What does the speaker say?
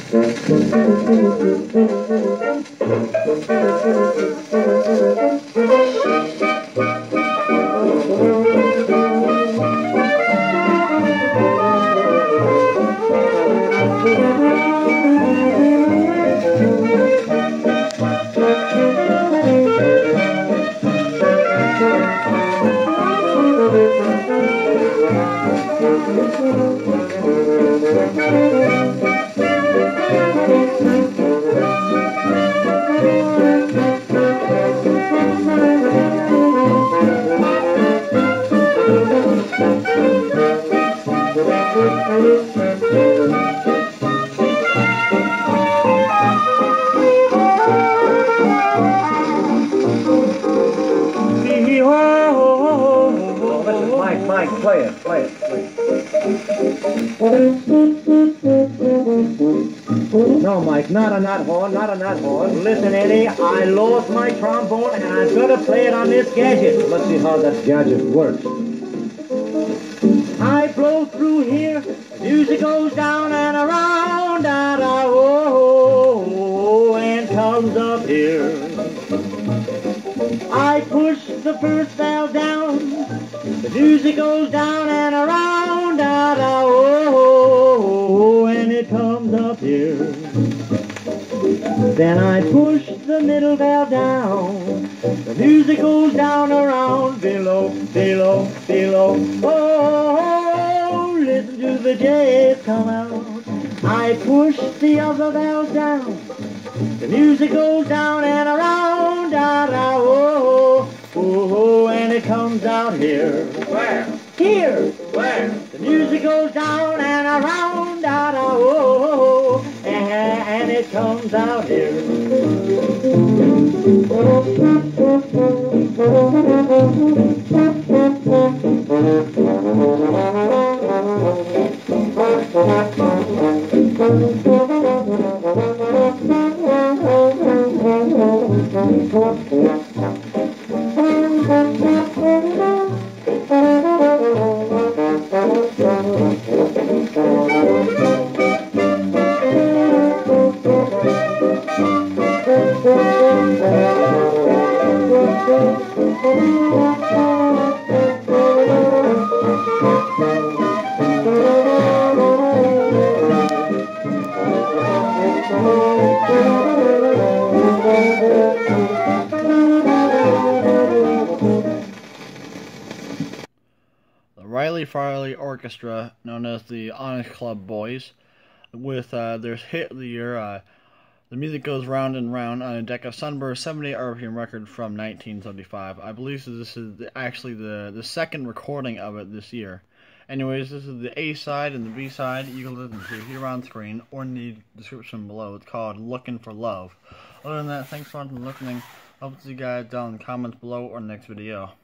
Play it, please. No, Mike, not a nut horn, not a nut horn. Listen, Eddie, I lost my trombone and I've got to play it on this gadget. Let's see how that gadget works. I blow through here, the music goes down and around, oh, and comes up here. I push the first valve down, the music goes down and around, oh, and it comes up here. Then I push the middle valve down, the music goes down around, below, below, below, oh, listen to the J's come out. I push the other valve down, the music goes down and around, oh, oh, and it comes out here. Where? Here. Where? The music goes down and around, oh, and it comes out here. The Reilly-Farley Orchestra, known as the Onyx Club Boys, with their hit of the year, The Music Goes Round and Round, on a Decca Sunburst 78 RPM record from 1975. I believe this is actually the second recording of it this year. Anyways, this is the A side and the B side you can listen to here on screen or in the description below. It's called Looking for Love. Other than that, thanks for listening. Hope to see you guys down in the comments below or next video.